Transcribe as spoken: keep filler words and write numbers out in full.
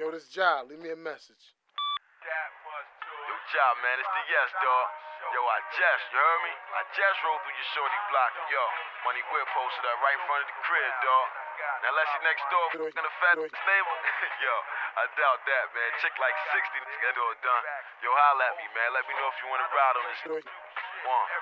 Yo, this job. Leave me a message. Yo, job, man. It's the yes, dog. Yo, I just, you heard me? I just rolled through your shorty block, and yo, Money Whip posted up right in front of the crib, dog. Now, unless you next door in the fat neighbor, yo, I doubt that, man. Chick like sixty, get it all done. Yo, holla at me, man. Let me know if you want to ride on this. One.